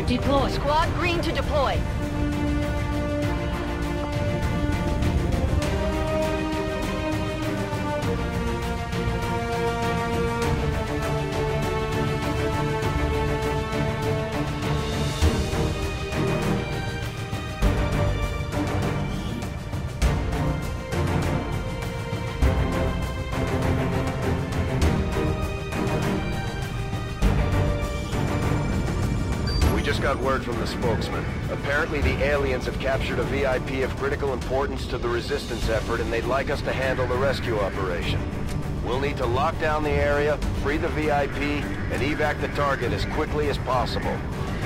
deploy. Squad green to deploy. Just got word from the spokesman. Apparently the aliens have captured a VIP of critical importance to the resistance effort and they'd like us to handle the rescue operation. We'll need to lock down the area, free the VIP, and evac the target as quickly as possible.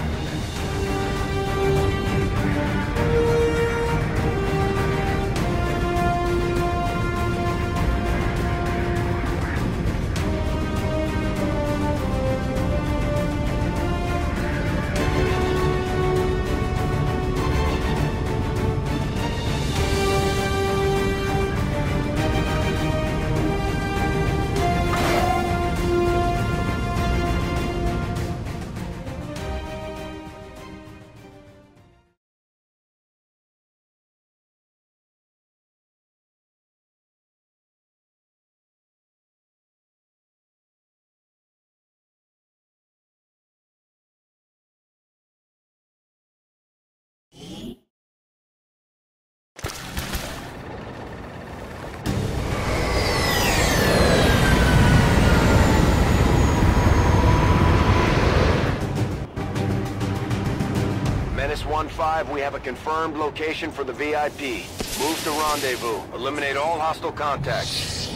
Menace 1-5, we have a confirmed location for the VIP. Move to rendezvous. Eliminate all hostile contacts.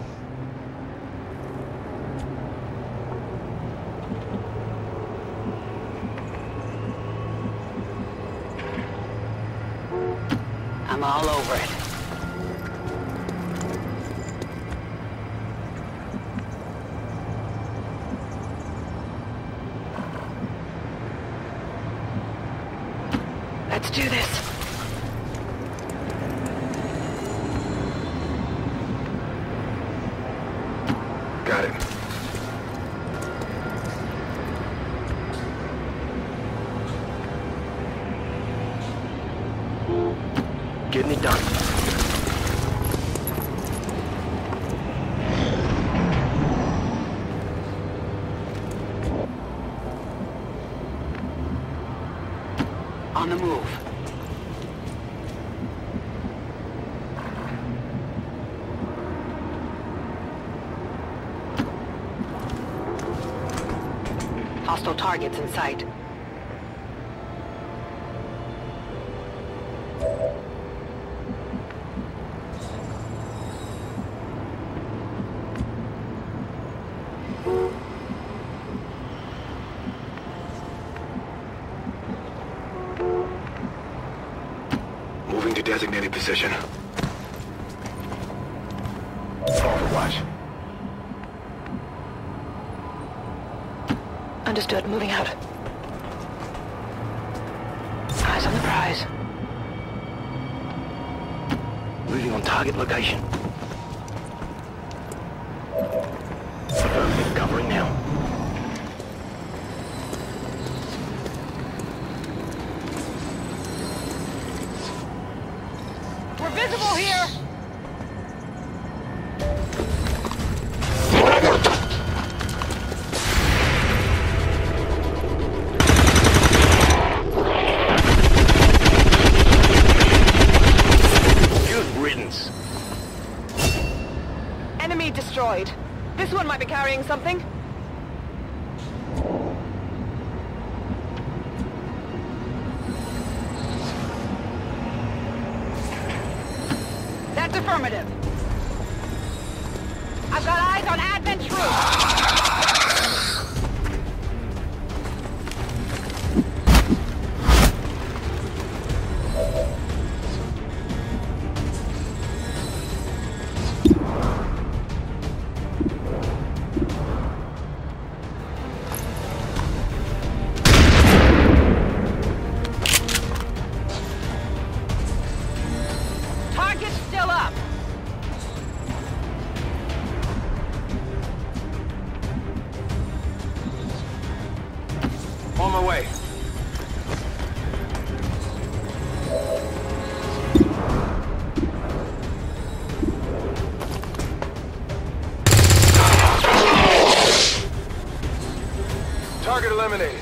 I'm all over it. Let's do this. Got it. Getting it done. On the move. Hostile targets in sight. Moving to designated position. Overwatch. Understood. Moving out. Eyes on the prize. Moving on target location. Affirmative, covering now. We're visible here! Enemy destroyed. This one might be carrying something. That's affirmative. I've got eyes on Advent's roof. Target's still up. On my way. Target eliminated.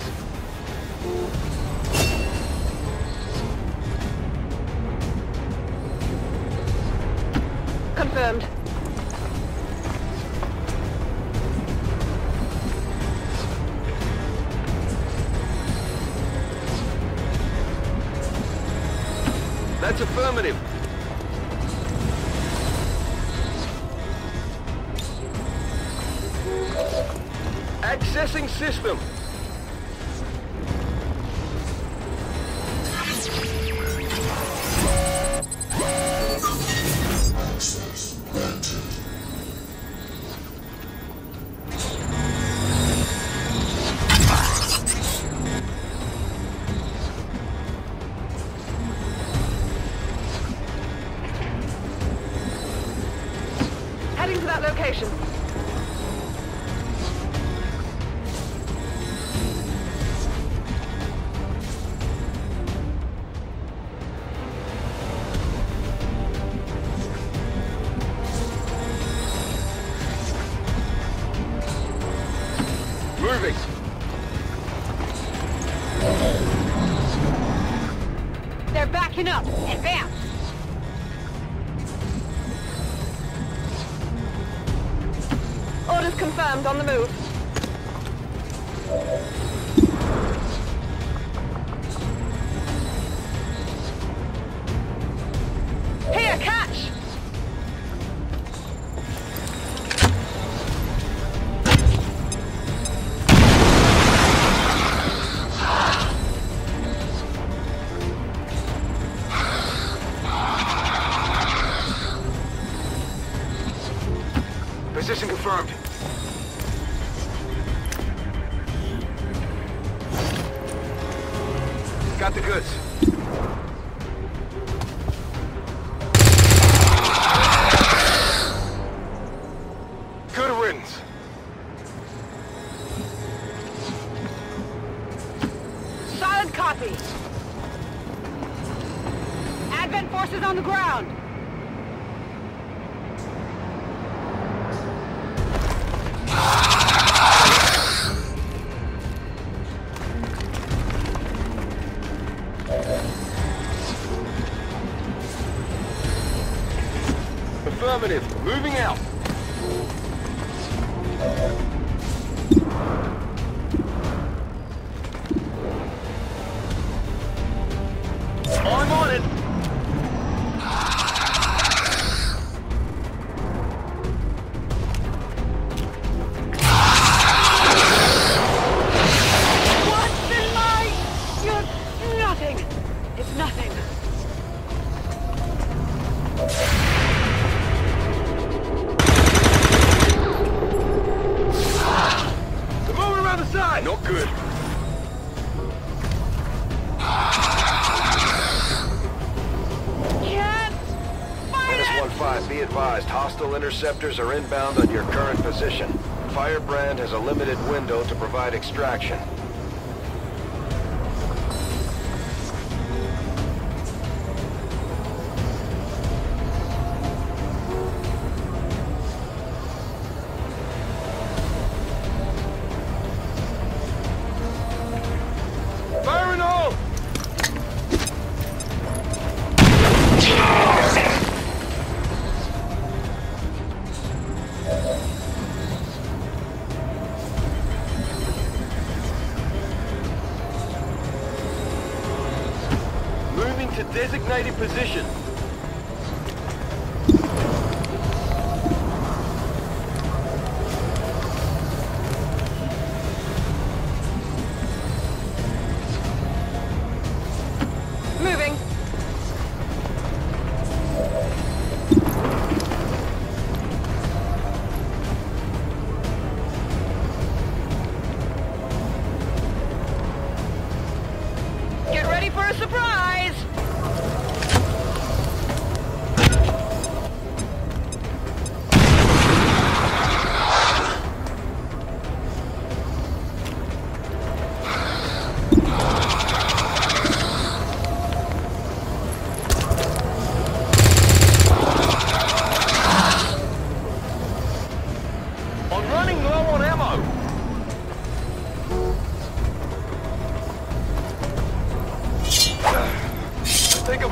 Confirmed. That's affirmative. Accessing system. Access granted. Heading to that location. Moving. They're backing up. Advance. Orders confirmed. On the move. Here, catch! Position confirmed. Got the goods. Good riddance. Solid copy. Advent forces on the ground. Affirmative. Moving out. I'm on it. What's in my... You're nothing. It's nothing. They're moving around the side. Not good. Can't fight it! -15, be advised, hostile interceptors are inbound on your current position. Firebrand has a limited window to provide extraction. Fire in all! Moving to designated position. Moving. Get ready for a surprise!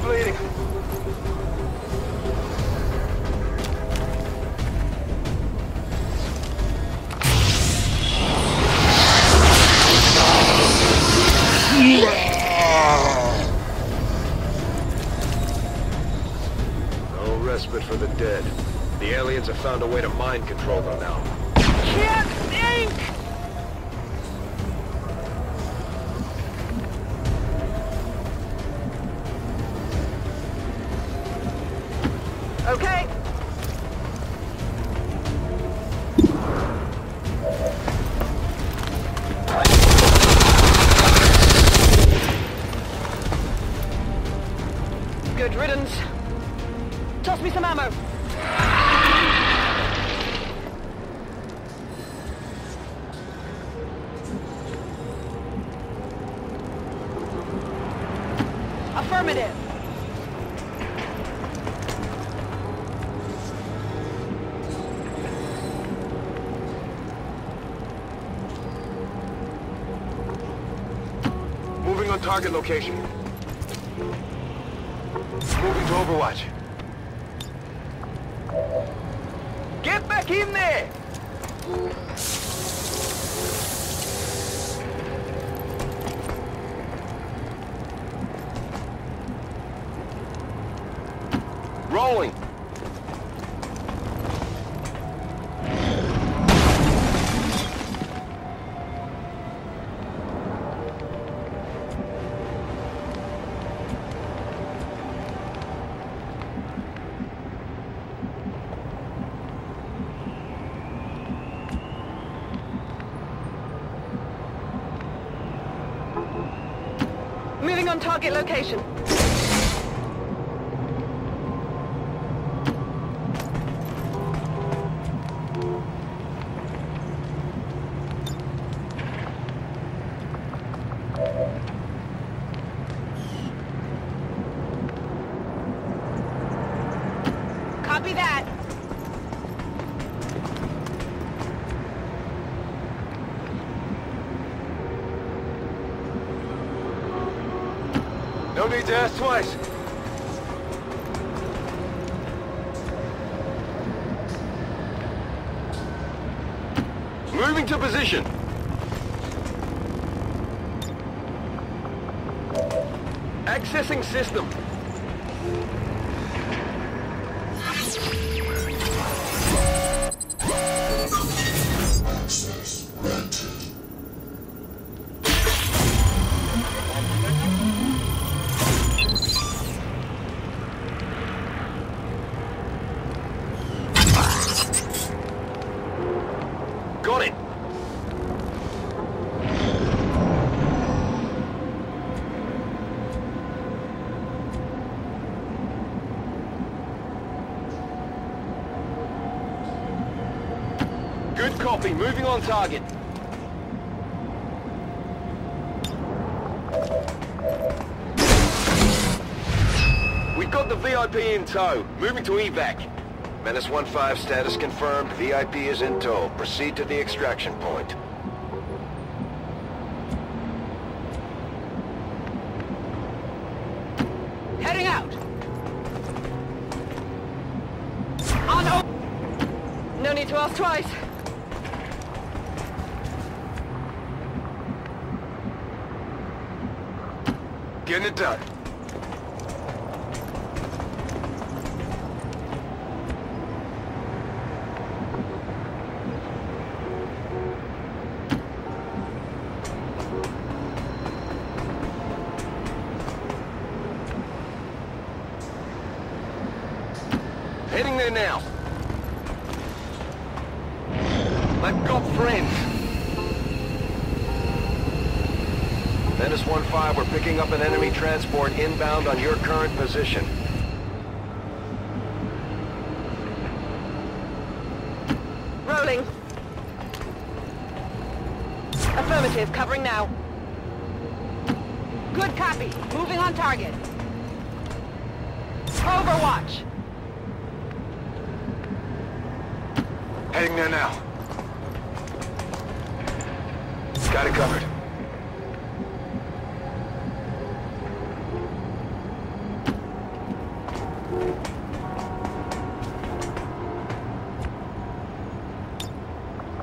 bleeding. No respite for the dead. The aliens have found a way to mind control them now. Can't think! Okay. Good riddance. Toss me some ammo. Affirmative. Moving on target location. Moving to Overwatch. Get back in there! Rolling. Moving on target location. Copy that. No need to ask twice. Moving to position. Accessing system. Access granted. Got it. Good copy. Moving on target. We've got the VIP in tow. Moving to evac. Menace 1-5 status confirmed. VIP is in tow. Proceed to the extraction point. Heading out. On. No need to ask twice. Getting it done. Heading there now. I've got friends. Menace 1-5, we're picking up an enemy transport inbound on your current position. Rolling. Affirmative, covering now. Good copy. Moving on target. Overwatch. Heading there now. Got it covered.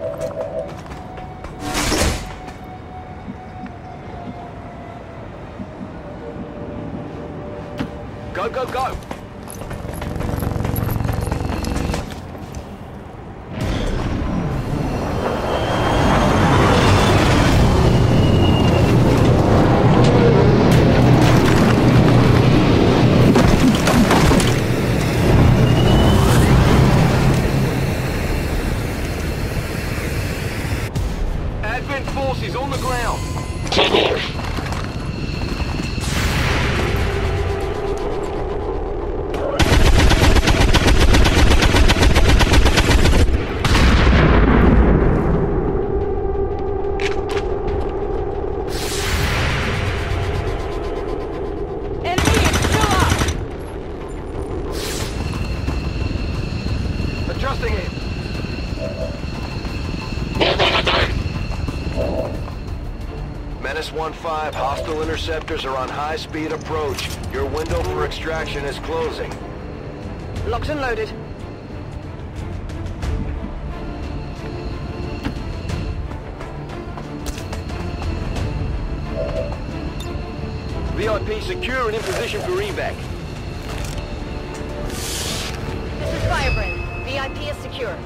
Go, go, go! Advent forces on the ground! Adjusting it. Menace 1-5, hostile interceptors are on high-speed approach. Your window for extraction is closing. Locked and loaded. VIP secure and in position for evac. This is Firebrand. VIP is secure.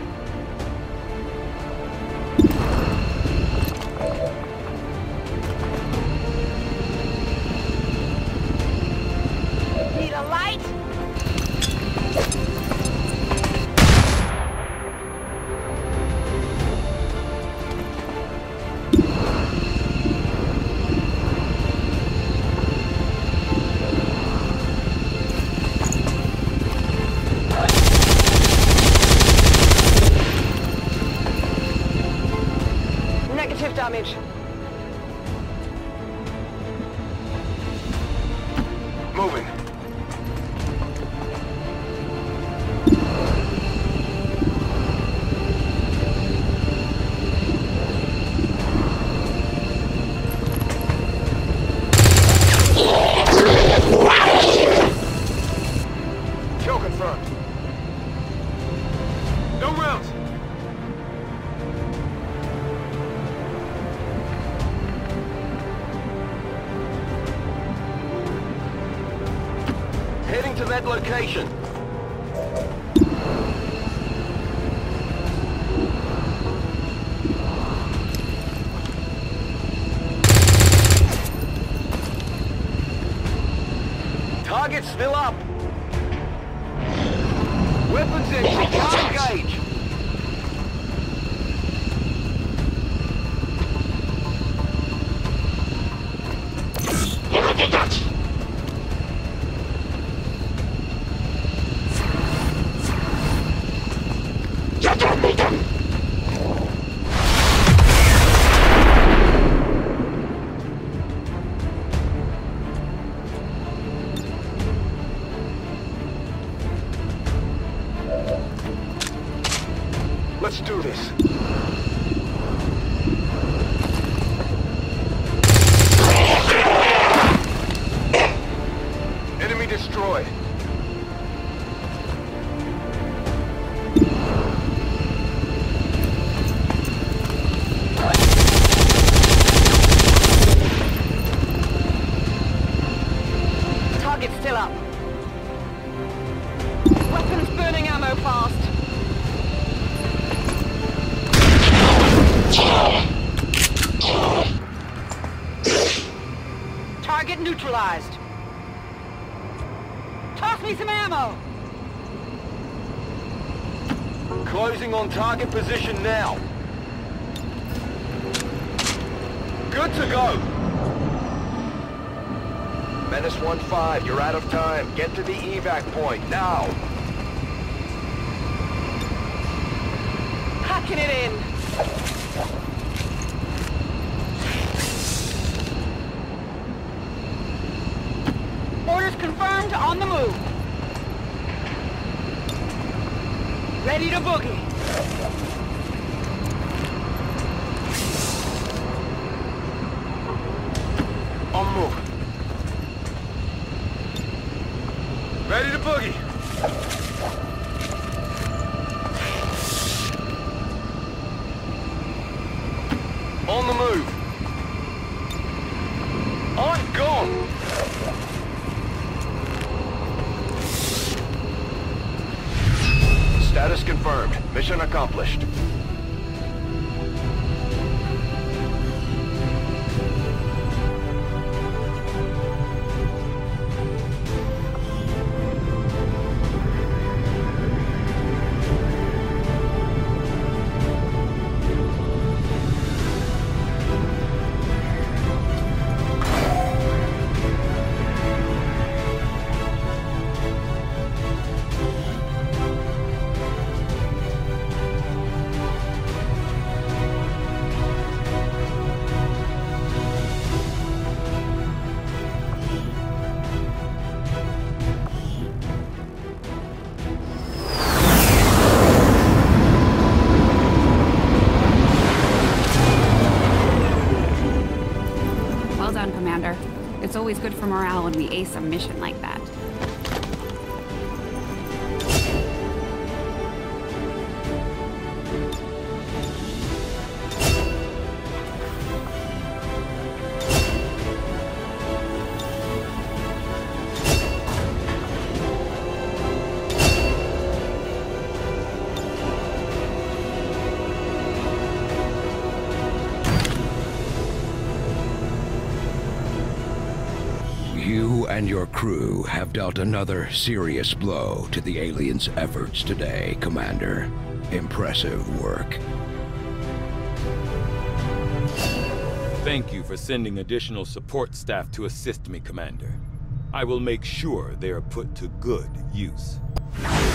Need a light? Negative damage. Moving. Kill confirmed. No rounds. Heading to that location. Target's still up. Weapons empty. Can't engage. Let's do this. Enemy destroyed. Target's still up. Weapons burning ammo fast. Target neutralized. Toss me some ammo! Closing on target position now. Good to go. Menace 1-5, you're out of time. Get to the evac point, now. Hacking it in. Orders confirmed, on the move. Ready to boogie. On move. Ready to boogie. accomplished. Well done, Commander. It's always good for morale when we ace a mission like that. You and your crew have dealt another serious blow to the aliens' efforts today, Commander. Impressive work. Thank you for sending additional support staff to assist me, Commander. I will make sure they are put to good use.